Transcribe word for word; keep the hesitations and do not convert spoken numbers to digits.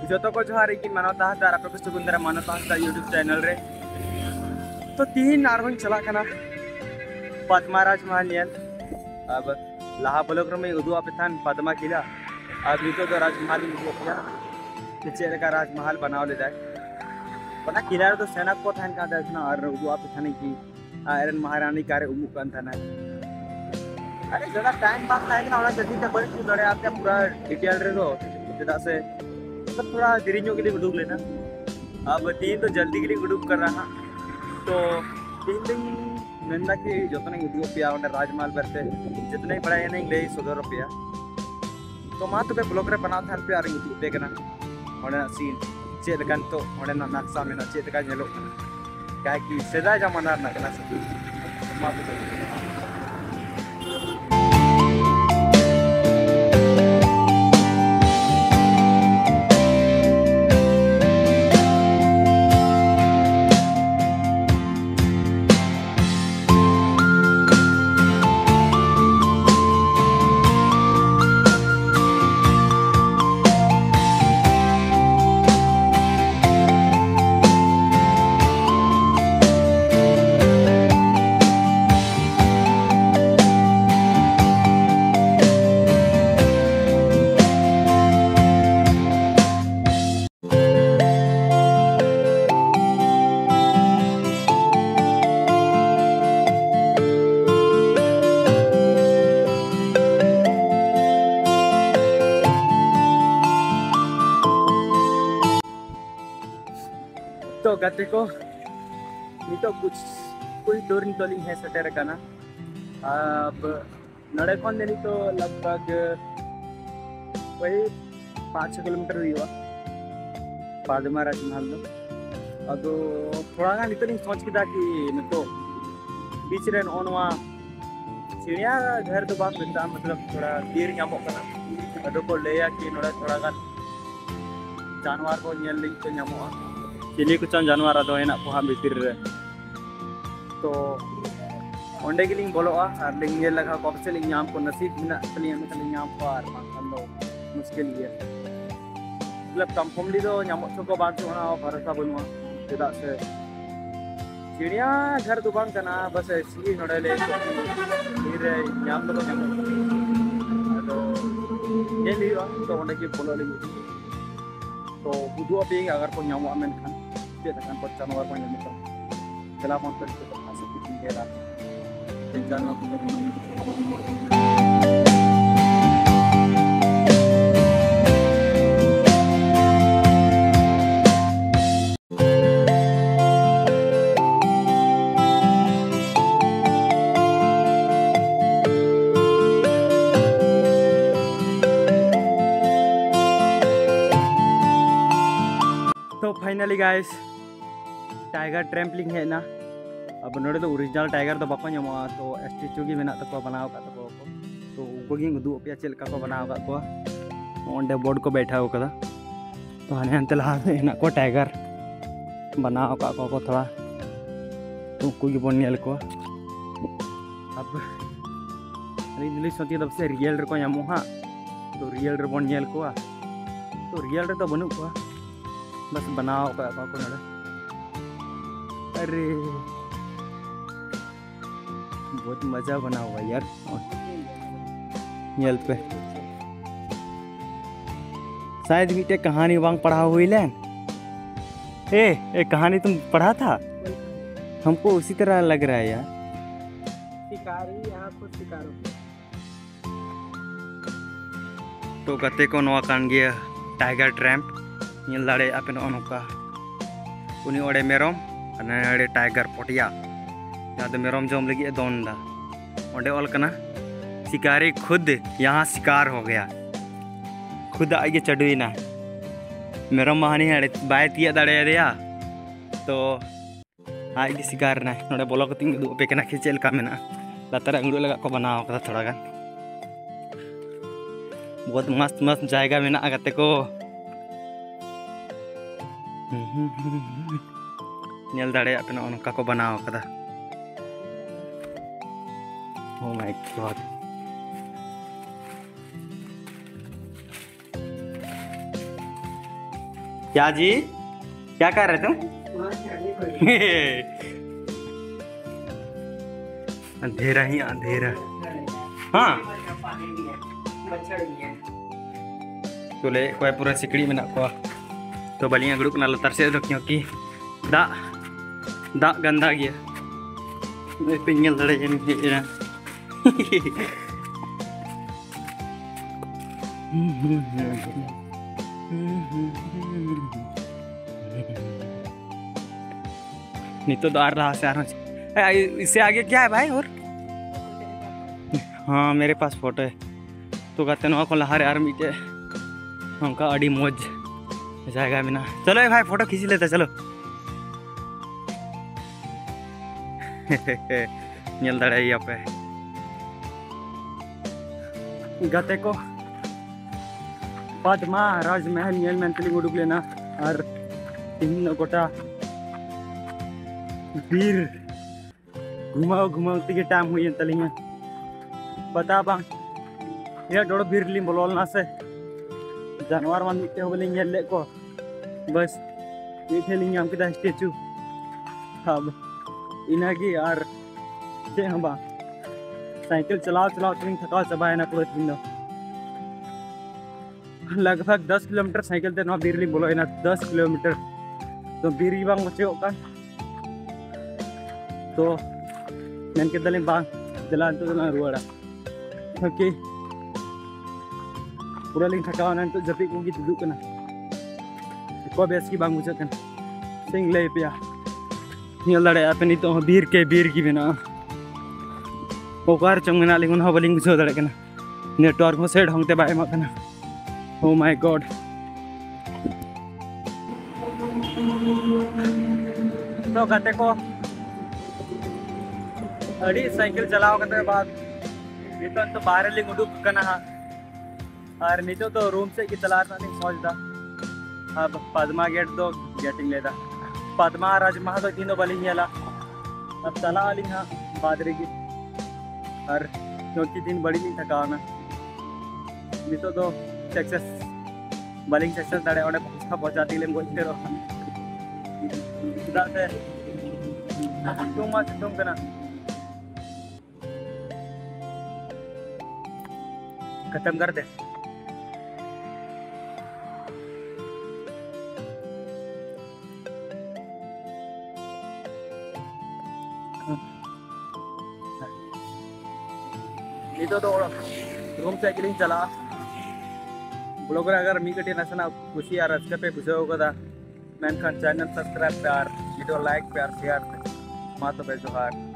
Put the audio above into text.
जो तो को जोहार की मानवता हतार आप सुकुंदरा मानवता हतार यूट्यूब चैनल रे तो तीन आरवन चला कना पद्मा राजमहल नियल अब लाहा ब्लॉक में उदू आप थान पद्मा किला अब नितो तो राजमहल में चेर का राजमहल बनाव ले जाए पता किला तो सेना को थान का देखना और उदू आप थाने की आयरन महारानी कार्य उमुक कान थाना अरे ज़्यादा टाइम पास था ना जल्दी तक बड़ी चीज लड़े आपके पूरा डिटेल रे दो जदा से मतलब थोड़ा देरीño के लिए उड़ूक लेना अब तीन तो जल्दी के लिए उड़ूक कर रहा तो तीन दिन नंदा की जोतने उदू पिया उन्हें राजमहल बरते जितने बड़ा ये नहीं ले सौ रुपया तो माँ तो पे ब्लॉक रे बना था पे आ रही उदू पे करना उन्हें सीन चेतกันतो उन्हें ना नक्शा में ना चेत का ñelo क्या कि सेदा जमाना ना करना सब माँ तो तो गते को नितो कुछ कुछ दूर नितोली है सटेर कना अब नड़े कौन देनी तो लगभग वही पाँच छः किलोमीटर हुआ पद्मा राजमहल दो अब थोड़ा गान नितो सोच किया कि नितो बीच रे नवा चिड़िया घर तो बात मिलता मतलब थोड़ा तीर नामों कना अदो को लेया कि नोड़ा थोड़ा गान जानवर को नियल लिंग तो नामों चिली कुछ जानवर आदो है ना को हम भीतर रे तो ओंडे के लिंग बोलोआ और लिंग ये लगा कब से लिंग नाम को नसीब बिना तलिया में तलिया नाम को आर मान लो मुश्किल ही है मतलब कंफर्मली तो नामों को बात होना भरोसा बनवा चेदा से चिड़िया घर दुकान करना बस ऐसी नोड़े ले फिर नाम तो नामों तो ये लिया तो ओंडे की बोलो लिंग तो उदू अभी अगर को नामों में खान चेक akan को जानवर को नामों चला मन कर तो खासी कुछ गेला इन जानवर तो फाइनली गाइस टाइगर ट्रैम्पलिंग है ना अब नोड़े तो ओरिजिनल टाइगर तो बाको नामोआ तो स्टैचू की मेना तको बनाव का तको तो उनको गी उदू पे चेल का को बनाव का को ओंडे बोर्ड को बैठा कदा तो हने हनते लहा हेना को टाइगर बनाव का को थोड़ा तो उनको गी बन नेल को अब अरे दिल्ली सोती तब से रियल रे को नामो हां तो रियल रे बन नेल को तो रियल रे तो बनु को बस बनाव का को नोड़े अरे बहुत मजा बना हुआ यार येल पे शायद मीटे कहानी वांग पढ़ा हुई लेन ए एक कहानी तुम पढ़ा था हमको उसी तरह लग रहा है यार शिकारी यहाँ को शिकारो तो गते को नवा कान गया टाइगर ट्रैम्प ᱧᱮᱞ दाड़े आपे नोका उनी ओडे मेरम अने टाइगर पटिया जहाँ तो मेरम जम लगी दोन दा ओंडे ऑल कना शिकारी खुद यहाँ शिकार हो गया खुद आगे चढ़ुना मेरम महानी बाय तिया दाड़े दिया तो आगे शिकार ना नोडे बोलो को तिंग पे कना खिचेल का मेना लातार अंगड़ू लगा को बनाव कदा थोड़ा गान बहुत मस्त मस्त जायगा मेना गते को नेल दाड़े आपे नोका को बनाव कदा ओ माय गॉड क्या जी, क्या कर रहे तुम? अंधेरा ही अंधेरा। हाँ तो ले कोई पूरा सिकड़ी में को तो बलियाँ गुड़ुक ना लतार से दो क्योंकि दा दा गंदा गया पिंगल लड़े जन के ना नहीं तो दार रहा से आ रहा। इससे आगे क्या है भाई? और हाँ मेरे पास फोटो है तो कहते ना को लहारे यार मीटे हमका अड़ी मौज जाएगा बिना। चलो भाई फोटो खींच लेते चलो। नल दड़े पे गते को पद्मा राजमहल नल मेंटली उड़ुक लेना और तीन गोटा बीर घुमाओ घुमाओ तीके टाइम हुई तलिंग बता बांग ये डोड़ बीर ली बोलना से जानवर मान मिट्टे हो ले ले को बस मीठे लिंग हम किदा स्टेचू अब इनागी और चे हम बा साइकिल चलाओ चलाओ तुम थकाओ चबाए ना पूरे दिन लगभग दस किलोमीटर साइकिल ते ना बीरली बोलो ना दस किलोमीटर तो बीरी बांग मचे होगा तो मैंने के दले बांग जलान तो जलान रुआड़ा क्योंकि पूरा लिंग थकाओ ना तो जपी को की दुदू कना को बेस की बांग मुझे कन सिंग ले पिया ये लड़े अपनी तो बीर के बीर की बिना ओकार चंगना लिंग ना बलिंग बुझो दड़े कना नेटवर्क में सेट होंगे बाय मा कना। ओ माय गॉड तो कहते को अड़ी साइकिल चलाओ करते बाद नितन तो बाहर लिंग उडुक कना और नीचे तो रूम से की चलाता नहीं सोचता। अब पद्मा गेट तो गेटिंग लेता पद्मा राजमहा तो तीनों बली ला अब चला ली हाँ बादरी की और क्योंकि दिन बड़ी नहीं थका ना नहीं तो तो सक्सेस बलिंग सक्सेस दड़े और पहुँचाती ले बोलते रहो तुम मत तुम करना खत्म कर दे। नहीं तो तो रूम साइकिलिंग चला ब्लॉगर अगर मी कटे नसना खुशी यार अच्छे पे बुझे होगा मैंने चैनल सब्सक्राइब प्यार वीडियो लाइक प्यार शेयर मातो पे जोहार।